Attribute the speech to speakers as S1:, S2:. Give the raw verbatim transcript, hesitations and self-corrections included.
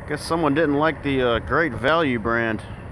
S1: Guess someone didn't like the uh, Great Value brand.